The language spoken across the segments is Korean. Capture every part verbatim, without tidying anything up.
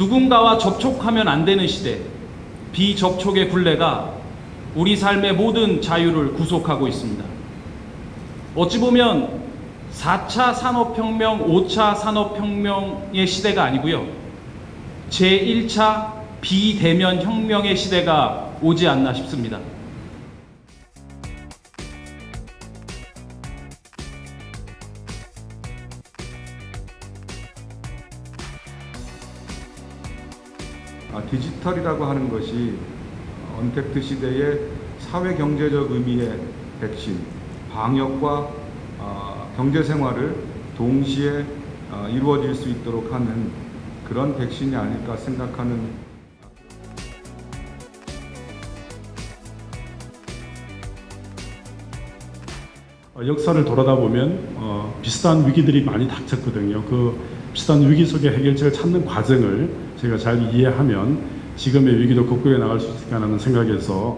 누군가와 접촉하면 안 되는 시대, 비접촉의 굴레가 우리 삶의 모든 자유를 구속하고 있습니다. 어찌 보면 사 차 산업혁명, 오 차 산업혁명의 시대가 아니고요. 제일 차 비대면 혁명의 시대가 오지 않나 싶습니다. 디지털이라고 하는 것이 언택트 시대의 사회경제적 의미의 백신, 방역과 경제생활을 동시에 이루어질 수 있도록 하는 그런 백신이 아닐까 생각하는. 역사를 돌아다 보면 어, 비슷한 위기들이 많이 닥쳤거든요. 그 비슷한 위기 속의 해결책을 찾는 과정을 저희가 잘 이해하면 지금의 위기도 극복해 나갈 수 있을 거라는 생각에서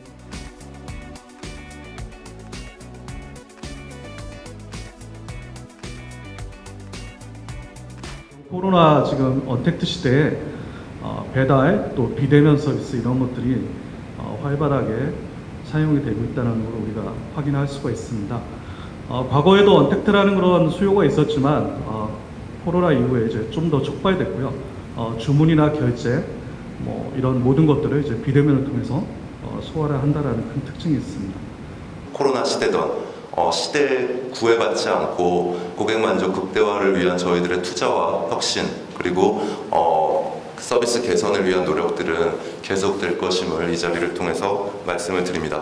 코로나 지금 언택트 시대에 어, 배달 또 비대면 서비스 이런 것들이 어, 활발하게 사용이 되고 있다는 걸 우리가 확인할 수가 있습니다. 어, 과거에도 언택트라는 그런 수요가 있었지만 어, 코로나 이후에 이제 좀 더 촉발됐고요. 어, 주문이나 결제 뭐 이런 모든 것들을 이제 비대면을 통해서 어, 소화를 한다라는 큰 특징이 있습니다. 코로나 시대던 어, 시대에 구애받지 않고 고객 만족 극대화를 위한 저희들의 투자와 혁신, 그리고 어, 서비스 개선을 위한 노력들은 계속될 것임을 이 자리를 통해서 말씀을 드립니다.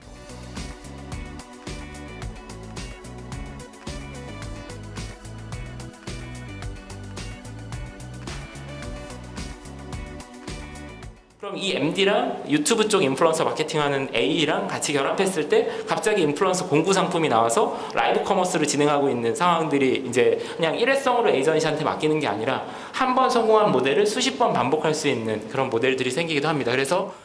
그럼 이 엠디랑 유튜브 쪽 인플루언서 마케팅하는 에이랑 같이 결합했을 때 갑자기 인플루언서 공구 상품이 나와서 라이브 커머스를 진행하고 있는 상황들이 이제 그냥 일회성으로 에이전시한테 맡기는 게 아니라 한 번 성공한 모델을 수십 번 반복할 수 있는 그런 모델들이 생기기도 합니다. 그래서